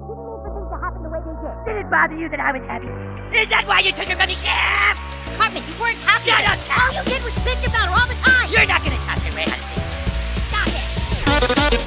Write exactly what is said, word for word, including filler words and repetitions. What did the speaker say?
didn't mean for things to happen the way they did. Did it bother you that I was happy? Is that why you took her from the ship? Cartman, you weren't happy. Shut up, Tom. All you did was bitch about her all the time. You're not gonna talk to me how to Stop it.